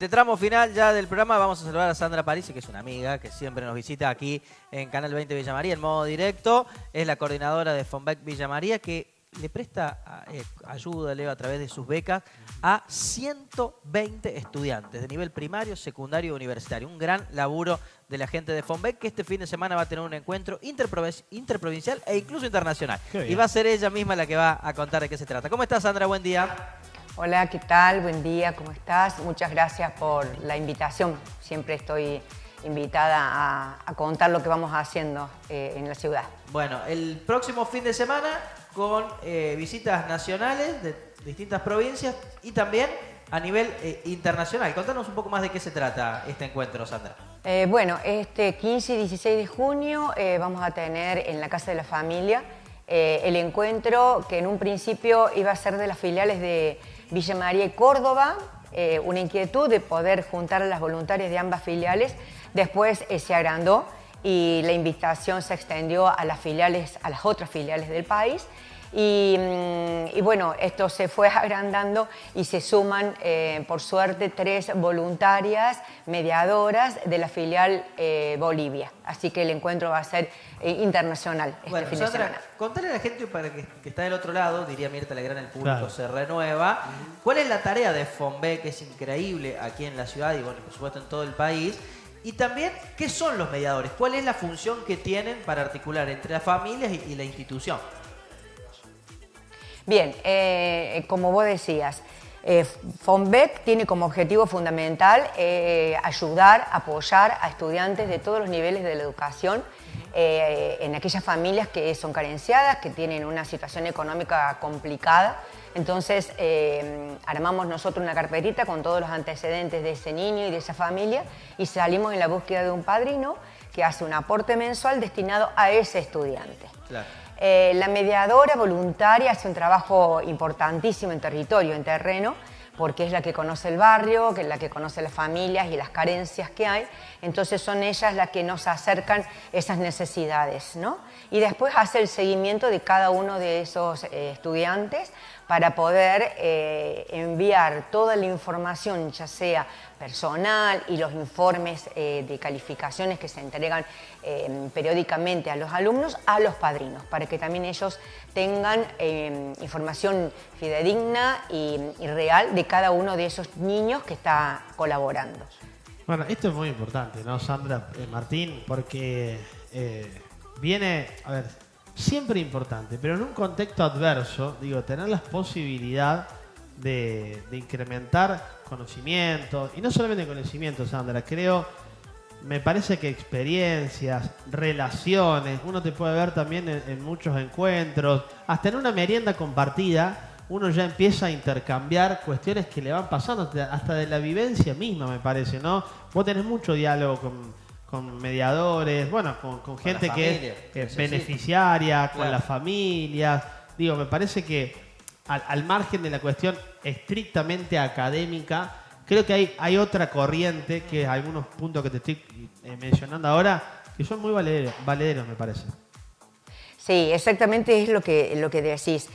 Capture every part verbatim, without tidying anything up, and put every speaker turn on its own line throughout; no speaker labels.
este tramo final ya del programa vamos a saludar a Sandra Parisi, que es una amiga que siempre nos visita aquí en Canal veinte Villa María en modo directo. Es la coordinadora de Fonbec Villa María, que le presta eh, ayuda, Leo, a través de sus becas a ciento veinte estudiantes de nivel primario, secundario y universitario. Un gran laburo de la gente de Fonbec, que este fin de semana va a tener un encuentro interprovincial e incluso internacional. Y va a ser ella misma la que va a contar de qué se trata. ¿Cómo estás, Sandra? Buen día.
Hola, ¿qué tal? Buen día, ¿cómo estás? Muchas gracias por la invitación. Siempre estoy invitada a, a contar lo que vamos haciendo eh, en la ciudad.
Bueno, el próximo fin de semana con eh, visitas nacionales de distintas provincias y también a nivel eh, internacional. Contanos un poco más de qué se trata este encuentro, Sandra.
Eh, bueno, este quince y dieciséis de junio eh, vamos a tener en la Casa de la Familia eh, el encuentro que en un principio iba a ser de las filiales de Villa María y Córdoba, eh, una inquietud de poder juntar a las voluntarias de ambas filiales. Después eh, se agrandó y la invitación se extendió a las filiales, a las otras filiales del país. Y, y bueno, esto se fue agrandando y se suman, eh, por suerte, tres voluntarias mediadoras de la filial eh, Bolivia. Así que el encuentro va a ser eh, internacional este
bueno,
fin
Sandra,
de semana.
Contale a la gente para que, que está del otro lado, diría Mirta Legrand, el público
Claro.
se renueva. ¿Cuál es la tarea de Fonbec, que es increíble aquí en la ciudad y, bueno, por supuesto en todo el país? Y también, ¿qué son los mediadores? ¿Cuál es la función que tienen para articular entre las familias y, y la institución?
Bien, eh, como vos decías, eh, Fonbec tiene como objetivo fundamental eh, ayudar, apoyar a estudiantes de todos los niveles de la educación eh, en aquellas familias que son carenciadas, que tienen una situación económica complicada. Entonces, eh, armamos nosotros una carpetita con todos los antecedentes de ese niño y de esa familia y salimos en la búsqueda de un padrino que hace un aporte mensual destinado a ese estudiante.
Claro.
Eh, la mediadora voluntaria hace un trabajo importantísimo en territorio, en terreno, porque es la que conoce el barrio, que es la que conoce las familias y las carencias que hay. Entonces son ellas las que nos acercan esas necesidades, ¿no? Y después hace el seguimiento de cada uno de esos eh, estudiantes para poder eh, enviar toda la información, ya sea personal y los informes eh, de calificaciones que se entregan eh, periódicamente a los alumnos, a los padrinos, para que también ellos tengan eh, información fidedigna y, y real de cada uno de esos niños que está colaborando.
Bueno, esto es muy importante, ¿no, Sandra? Eh, Martín, porque eh, viene, a ver, siempre importante, pero en un contexto adverso, digo, tener la posibilidad de, de incrementar conocimientos, y no solamente conocimientos, Sandra, creo, me parece que experiencias, relaciones, uno te puede ver también en, en muchos encuentros, hasta en una merienda compartida, uno ya empieza a intercambiar cuestiones que le van pasando, hasta de la vivencia misma, me parece, ¿no? Vos tenés mucho diálogo con, con mediadores, bueno, con, con gente
la
que
familia,
es eh,
sí,
beneficiaria,
sí.
con
Claro.
las familias. Digo, me parece que al, al margen de la cuestión estrictamente académica, creo que hay, hay otra corriente, que algunos puntos que te estoy eh, mencionando ahora, que son muy valederos, valederos, me parece.
Sí, exactamente es lo que, lo que decís.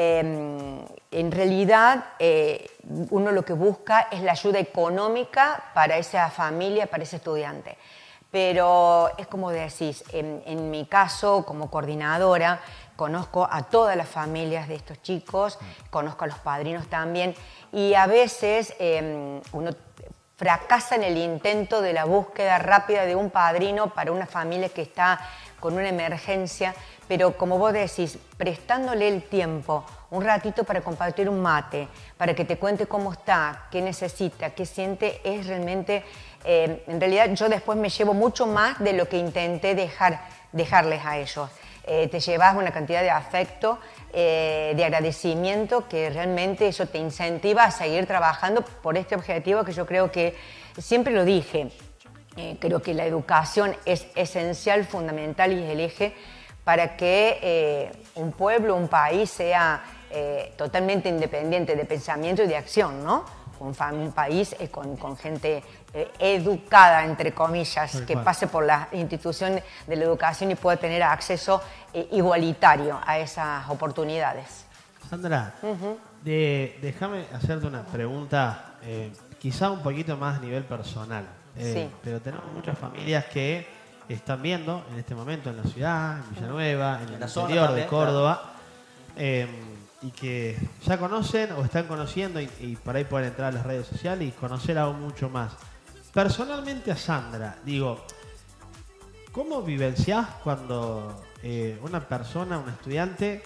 Eh, en realidad, eh, uno lo que busca es la ayuda económica para esa familia, para ese estudiante. Pero es como decís, en, en mi caso, como coordinadora, conozco a todas las familias de estos chicos, conozco a los padrinos también, y a veces eh, uno fracasa en el intento de la búsqueda rápida de un padrino para una familia que está con una emergencia, pero como vos decís, prestándole el tiempo, un ratito para compartir un mate, para que te cuente cómo está, qué necesita, qué siente, es realmente, eh, en realidad yo después me llevo mucho más de lo que intenté dejar, dejarles a ellos. Eh, te llevas una cantidad de afecto, eh, de agradecimiento, que realmente eso te incentiva a seguir trabajando por este objetivo que yo creo que, siempre lo dije, eh, creo que la educación es esencial, fundamental y es el eje para que eh, un pueblo, un país sea eh, totalmente independiente de pensamiento y de acción, ¿no? Un, un país eh, con, con gente eh, educada, entre comillas, que pase por la institución de la educación y pueda tener acceso eh, igualitario a esas oportunidades.
Sandra, uh-huh. de, déjame hacerte una pregunta eh, quizá un poquito más a nivel personal. Eh,
Sí.
Pero tenemos muchas familias que están viendo en este momento en la ciudad, en Villanueva, en,
En
el
la zona
interior
también,
de Córdoba, eh, y que ya conocen o están conociendo y, y por ahí pueden entrar a las redes sociales y conocer aún mucho más. Personalmente a Sandra, digo, ¿cómo vivenciás cuando eh, una persona, un estudiante,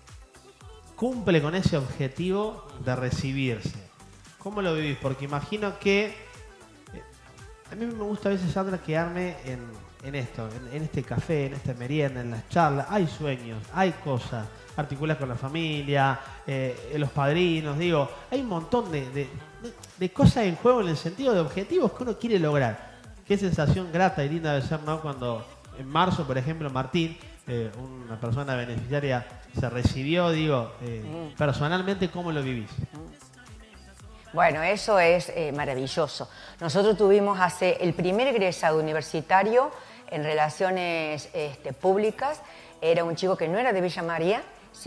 cumple con ese objetivo de recibirse? ¿Cómo lo vivís? Porque imagino que eh, a mí me gusta a veces, Sandra, quedarme en, en esto, en, en este café, en esta merienda, en las charlas. Hay sueños, hay cosas, articulas con la familia, eh, los padrinos, digo, hay un montón de, de, de cosas en juego en el sentido de objetivos que uno quiere lograr. Qué sensación grata y linda debe ser, ¿no? Cuando en marzo, por ejemplo, Martín, eh, una persona beneficiaria, se recibió, digo, eh,
Mm.
personalmente, ¿cómo lo vivís?
Bueno, eso es eh, maravilloso. Nosotros tuvimos hace el primer egresado universitario en relaciones este, públicas. Era un chico que no era de Villa María,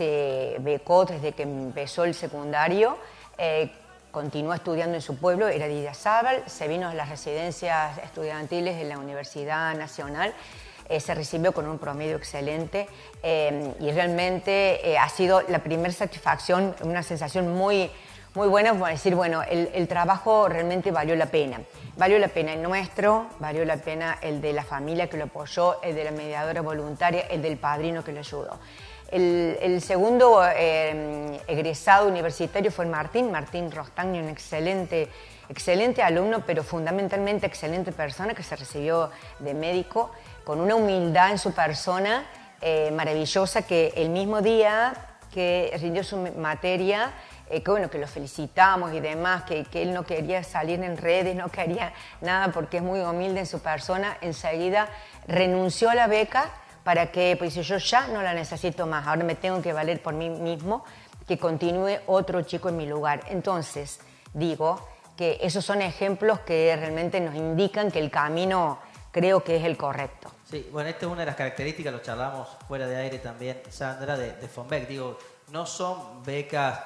se becó desde que empezó el secundario, eh, continuó estudiando en su pueblo, era de Idiazábal, se vino a las residencias estudiantiles de la Universidad Nacional. Eh, se recibió con un promedio excelente eh, y realmente eh, ha sido la primera satisfacción, una sensación muy, muy buena, como decir, bueno, el, el trabajo realmente valió la pena. Valió la pena el nuestro, valió la pena el de la familia que lo apoyó, el de la mediadora voluntaria, el del padrino que lo ayudó. El, el segundo eh, egresado universitario fue Martín, Martín Rostagno, un excelente, excelente alumno, pero fundamentalmente excelente persona que se recibió de médico, con una humildad en su persona eh, maravillosa, que el mismo día que rindió su materia, eh, que bueno, que lo felicitamos y demás, que, que él no quería salir en redes, no quería nada porque es muy humilde en su persona, enseguida renunció a la beca para que, pues yo ya no la necesito más, ahora me tengo que valer por mí mismo, que continúe otro chico en mi lugar. Entonces, digo que esos son ejemplos que realmente nos indican que el camino creo que es el correcto.
Sí, bueno, esta es una de las características, lo charlamos fuera de aire también, Sandra, de, de Fonbec. Digo, no son becas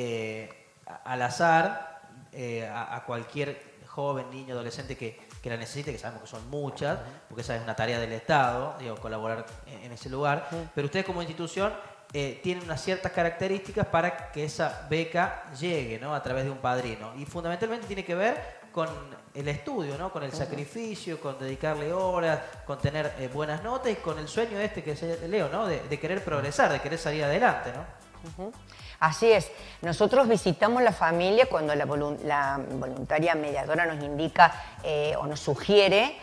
eh, al azar, eh, a, a cualquier joven, niño, adolescente que, que la necesite, que sabemos que son muchas, porque esa es una tarea del Estado, digo, colaborar en, en ese lugar. Sí. Pero ustedes como institución eh, tienen unas ciertas características para que esa beca llegue, ¿no? A través de un padrino. Y fundamentalmente tiene que ver con el estudio, ¿no? Con el sacrificio, con dedicarle horas, con tener eh, buenas notas y con el sueño este que se Leo, ¿no? De, de querer progresar, de querer salir adelante, ¿no?
Uh-huh. Así es. Nosotros visitamos la familia cuando la, volun la voluntaria mediadora nos indica eh, o nos sugiere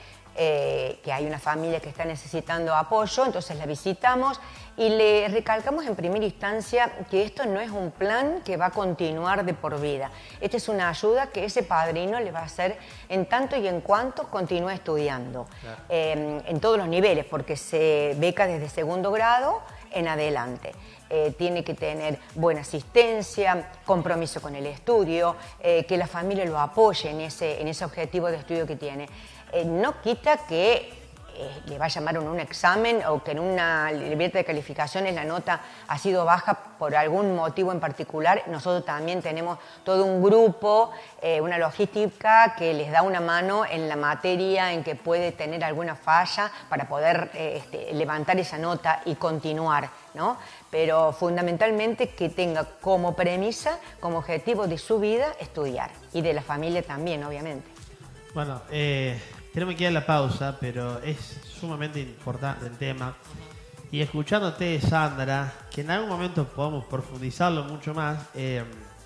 eh, que hay una familia que está necesitando apoyo, entonces la visitamos y le recalcamos en primera instancia que esto no es un plan que va a continuar de por vida. Esta es una ayuda que ese padrino le va a hacer en tanto y en cuanto continúe estudiando, claro. eh, en todos los niveles, porque se beca desde segundo grado en adelante. Eh, tiene que tener buena asistencia, compromiso con el estudio, eh, que la familia lo apoye en ese, en ese objetivo de estudio que tiene. Eh, no quita que eh, le va a llamar en un examen o que en una libreta de calificaciones la nota ha sido baja por algún motivo en particular. Nosotros también tenemos todo un grupo, eh, una logística que les da una mano en la materia en que puede tener alguna falla para poder eh, este, levantar esa nota y continuar, ¿no? Pero fundamentalmente que tenga como premisa, como objetivo de su vida, estudiar. Y de la familia también, obviamente.
Bueno, eh, tenemos que ir a la pausa, pero es sumamente importante el tema. Y escuchándote, Sandra, que en algún momento podamos profundizarlo mucho más. Eh,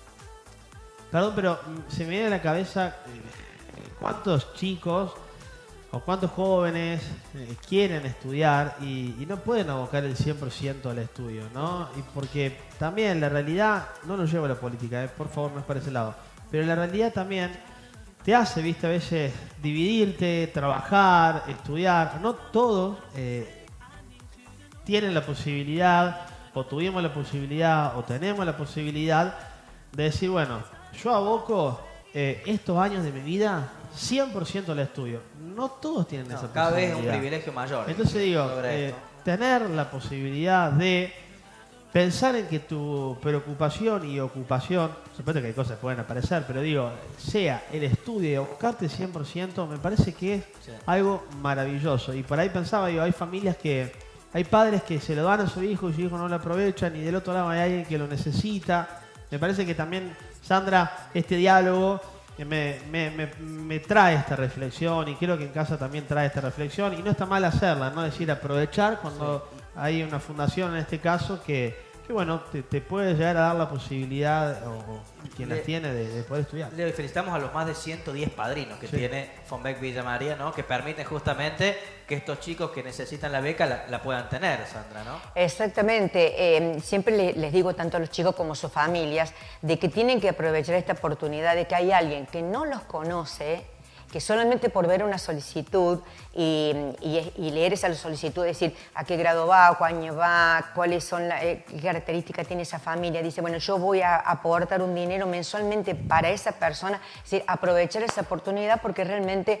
perdón, pero se me viene a la cabeza eh, cuántos chicos o cuántos jóvenes eh, quieren estudiar y, y no pueden abocar el cien por ciento al estudio, ¿no? Y porque también la realidad, no lo llevo a la política, eh, por favor, no es para ese lado, pero la realidad también te hace, viste, a veces dividirte, trabajar, estudiar. No todos eh, tienen la posibilidad, o tuvimos la posibilidad, o tenemos la posibilidad de decir, bueno, yo aboco eh, estos años de mi vida cien por ciento al estudio. No todos tienen no, esa
cada
posibilidad.
Cada vez es un privilegio mayor.
Entonces digo, eh, tener la posibilidad de pensar en que tu preocupación y ocupación, supuesto que hay cosas que pueden aparecer, pero digo, sea el estudio y buscarte cien por ciento, me parece que es sí. algo maravilloso. Y por ahí pensaba, digo, hay familias que, hay padres que se lo dan a su hijo y su hijo no lo aprovechan, y del otro lado hay alguien que lo necesita. Me parece que también, Sandra, este diálogo me, me, me, me trae esta reflexión, y creo que en casa también trae esta reflexión, y no está mal hacerla, ¿no? Es decir, aprovechar cuando sí. hay una fundación en este caso que, que bueno, te, te puede llegar a dar la posibilidad, o, o quien las tiene, de, de poder estudiar.
Le felicitamos a los más de ciento diez padrinos que sí. tiene Fonbec Villa María, ¿no? Que permiten justamente que estos chicos que necesitan la beca la, la puedan tener, Sandra, ¿no?
Exactamente. Eh, siempre le, les digo tanto a los chicos como a sus familias de que tienen que aprovechar esta oportunidad de que hay alguien que no los conoce, que solamente por ver una solicitud y, y, y leer esa solicitud, decir a qué grado va, cuál año va, cuáles son las eh, qué características tiene esa familia, dice, bueno, yo voy a aportar un dinero mensualmente para esa persona, es decir, aprovechar esa oportunidad porque realmente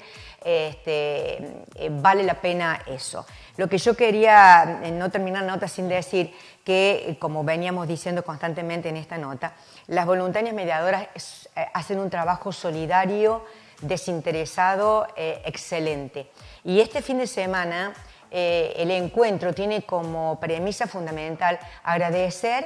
este, eh, vale la pena eso. Lo que yo quería, eh, no terminar la nota sin decir que, como veníamos diciendo constantemente en esta nota, las voluntarias mediadoras es, eh, hacen un trabajo solidario, desinteresado, eh, excelente. Y este fin de semana eh, el encuentro tiene como premisa fundamental agradecer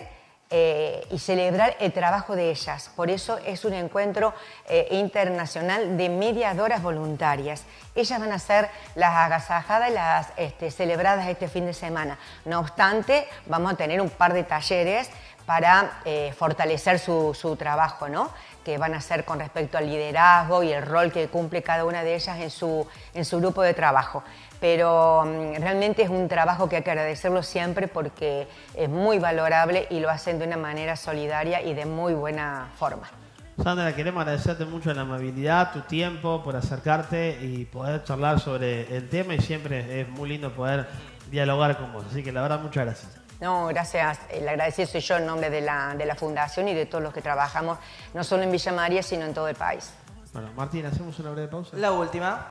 eh, y celebrar el trabajo de ellas. Por eso es un encuentro eh, internacional de mediadoras voluntarias. Ellas van a ser las agasajadas y las este, celebradas este fin de semana. No obstante, vamos a tener un par de talleres para eh, fortalecer su, su trabajo, ¿no? Que van a ser con respecto al liderazgo y el rol que cumple cada una de ellas en su, en su grupo de trabajo. Pero um, realmente es un trabajo que hay que agradecerlo siempre porque es muy valorable y lo hacen de una manera solidaria y de muy buena forma.
Sandra, queremos agradecerte mucho la amabilidad, tu tiempo, por acercarte y poder charlar sobre el tema, y siempre es muy lindo poder dialogar con vos. Así que la verdad, muchas gracias.
No, gracias. El agradecido soy yo en nombre de la, de la Fundación y de todos los que trabajamos, no solo en Villa María, sino en todo el país.
Bueno, Martín, ¿hacemos una breve pausa?
La última.